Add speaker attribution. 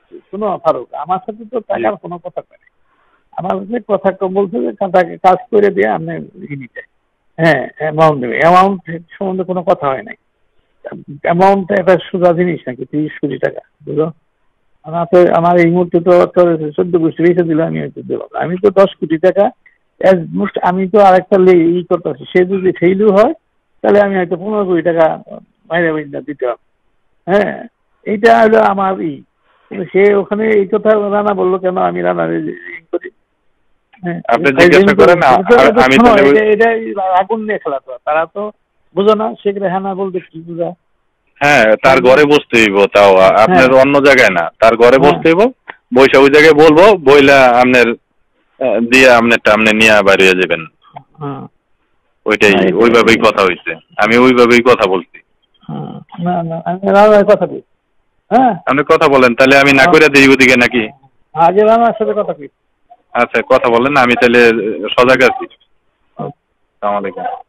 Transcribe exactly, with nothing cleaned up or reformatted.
Speaker 1: শোনো ফারুক, আমার সাথে তো টাকার কোনো কথা কয় নাই। আমার যে কথা বলছে যে তাকে কাজ করে দিয়ে আপনি নিতে, হ্যাঁ অ্যামাউন্ট দেবে, অ্যামাউন্ট সম্বন্ধে কোনো কথা হয় নাই। অ্যামাউন্ট একটা সোজা জিনিস নাকি তিরিশ কোটি টাকা, বুঝলো? আমার তো আমার এই মুহূর্তে তো চোদ্দ কোটি রেখে দিলে আমি হয়তো দেবো, আমি তো দশ কোটি টাকা মোস্ট, আমি তো আরেকটা ই করতেছি, সে যদি ফেইলও হয় তাহলে আমি হয়তো পনেরো কোটি টাকা বাইরে বাইরে দিতে হবে। হ্যাঁ, এইটা হলো আমার ই। সে ওখানে এই কথা রানা বললো কেন, আমি রানা করি। এটা আগুন নিয়ে খেলা তো, তারা তো বুঝো না, সেগুলো হ্যাঁ না বলতে কি বুঝা।
Speaker 2: হ্যাঁ, তার ঘরে বসতে হইব, তাও আপনার অন্য জায়গায় না, তার ঘরে বসতে হইব, বৈশা ওই জায়গায় বলবো, বইলা আপনার দিয়ে আপনারটা আপনি নিয়ে বাড়িয়ে যাবেন। ওইটাই, ওইভাবেই কথা হয়েছে, আমি ওইভাবেই কথা বলছি।
Speaker 1: না না আমি রানার কথা বলি। হ্যাঁ
Speaker 2: আপনি কথা বলেন, তাহলে আমি না করে দিই ওদিকে নাকি?
Speaker 1: আগে রানার সাথে কথা বলি।
Speaker 2: আচ্ছা কথা বলেন, আমি তাহলে সজাগ আছি। আসসালামু আলাইকুম।